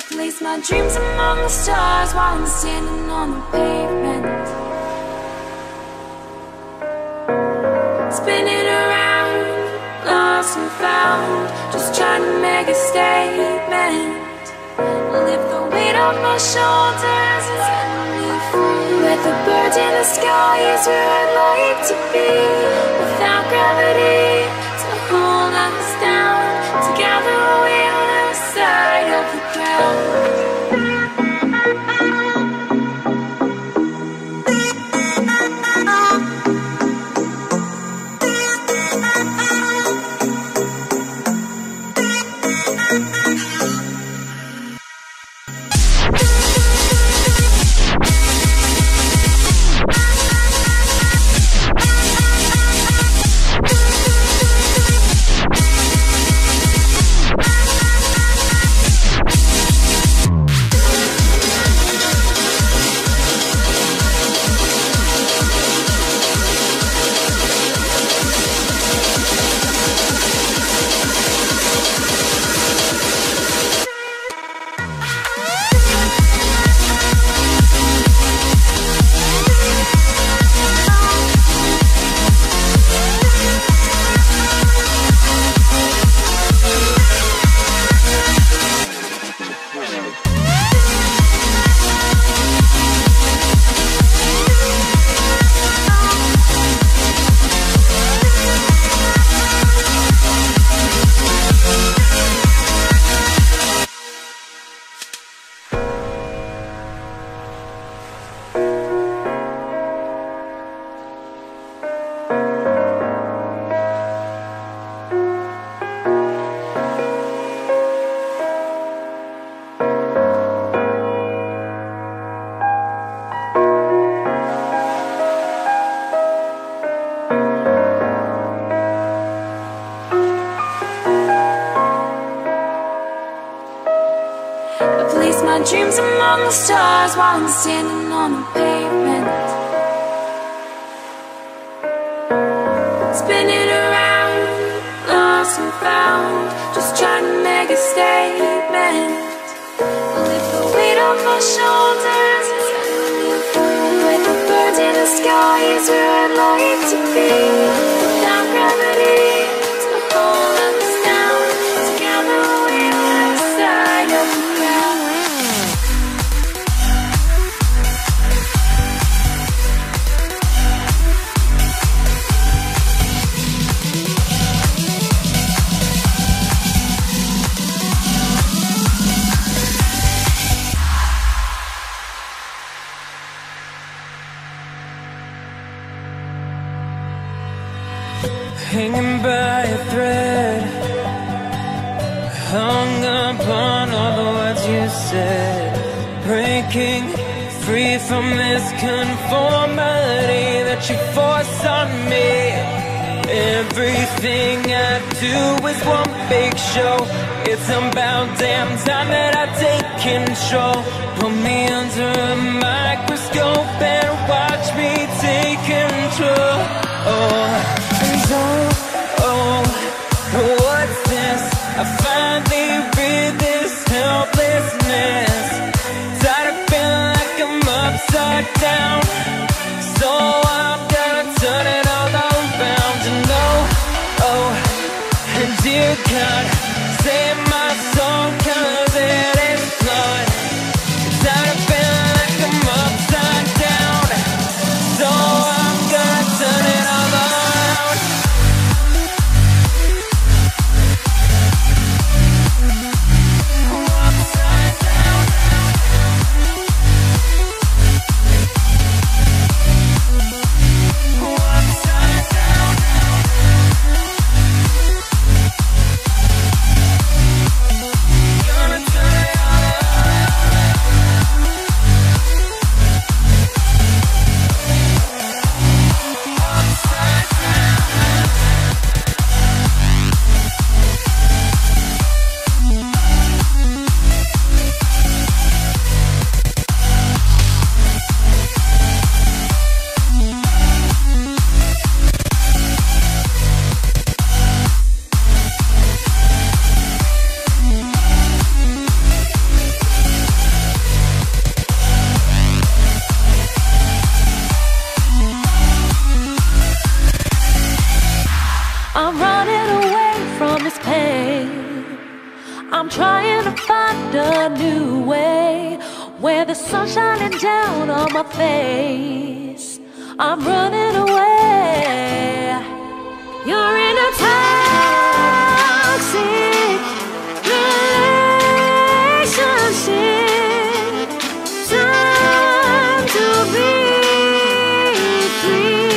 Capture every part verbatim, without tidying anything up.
Place my dreams among the stars while I'm standing on the pavement, spinning around, lost and found, just trying to make a statement. Lift the weight off my shoulders and set me free. Let the birds in the sky is where I'd like to be, without gravity to hold us down. Together we're on the side of the ground. Place my dreams among the stars while I'm standing on the pavement, spinning around, lost and found, just trying to make a statement. Lift the weight off my shoulders and set me free. Like the birds in the sky is where I'd like to be, without gravity to hold us down. Together we're on the side of the ground. Hanging by a thread, hung upon all the words you said, breaking free from this conformity that you force on me. Everything I do is one big show. It's about damn time that I take control. Put me under a microscope and watch me take control. Oh. Oh, oh, what's this? I finally read this helplessness. Tired of feeling like I'm upside down, so I'm gonna turn it all around. And oh, oh, and dear God, save my soul, cause it is blood. Tired of feeling like I'm upside down, so I'm gonna turn it all around. a new way, where the sun's shining down on my face. I'm running away. You're in a toxic relationship. Time to be free.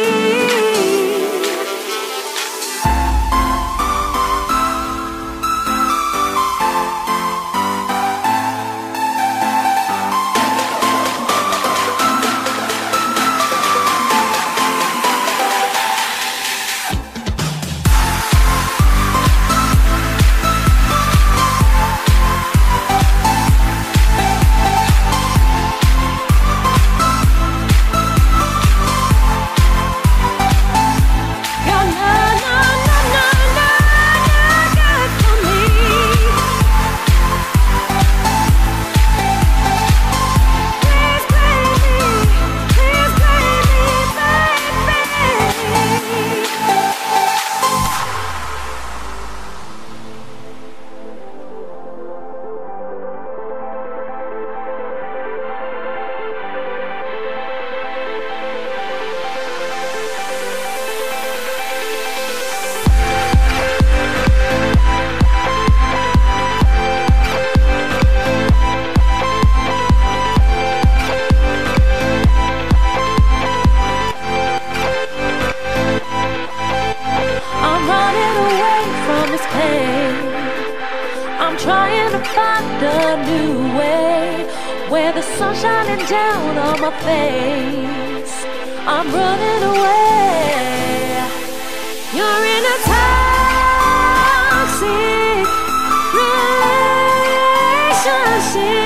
I'm trying to find a new way, where the sun's shining down on my face. I'm running away. You're in a toxic relationship.